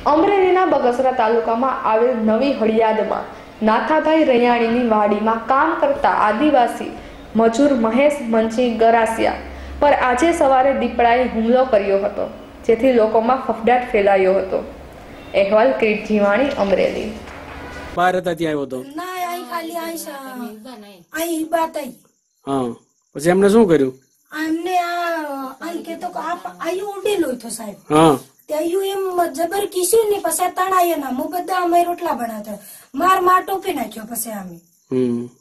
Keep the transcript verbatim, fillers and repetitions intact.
અમરેલીના બગસરા તાલુકામાં આવેલ નવી હળિયાદમાં નાથાભાઈ રૈયાણીની વાડીમાં કામ કરતા આદિવાસી મજૂર મહેશ મંચી ગરાસિયા પર આજે સવારે દીપડાએ હુમલો કર્યો હતો, જેથી લોકોમાં ફફડાટ ફેલાયો હતો। અહેવાલ કિરીટ જીવાણી, અમરેલી। બહાર હતા ત્યાં આવ્યો હતો? ના, આઈ ખાલી આઈ આઈ બાત આઈ। હા, પછી એમને શું કર્યું? એમને આ આઈ કે તો આપ આયુ ઉડેલો હતો સાહેબ। હા, આયુ એમ જબર કીસ્યું ને પછી તણાય ના મો બધા અમે રોટલા બનાવતા, માર માર ટોપી નાખ્યો પછી અમે। હમ